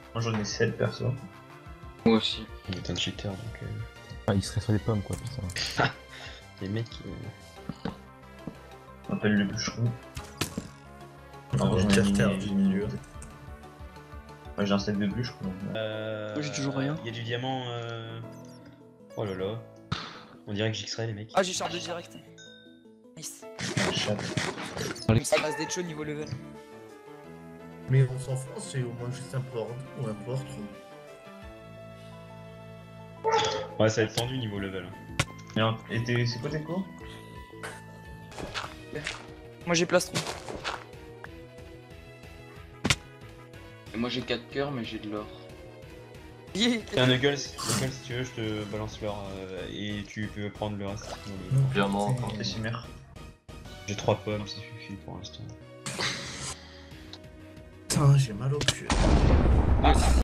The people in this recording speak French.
Moi j'en ai 7 perso. Moi aussi. Il est un cheater donc. Ah, il serait sur les pommes quoi, putain. Les mecs. On appelle le bûcheron. Non, j'en ai Carter éliminé- du milieu. Ouais, j'ai un set de bûcherons. Moi, j'ai toujours rien. Il y a du diamant. Oh là là. On dirait que j'extrais les mecs. Ah, j'ai chargé direct. Nice. Chat. Ça passe des chauds niveau level. Mais on s'en fout, c'est au moins juste un port ou un port trop. Ouais, ça va être tendu niveau level. Et c'est quoi tes cours? Moi, j'ai plastron. Et moi j'ai 4 cœurs mais j'ai de l'or. Tiens, Knuckles, si tu veux, je te balance l'or et tu peux prendre le reste. Diamant. T'es chimère. J'ai 3 pommes, ça suffit pour l'instant. Putain, j'ai mal au cul. Ah,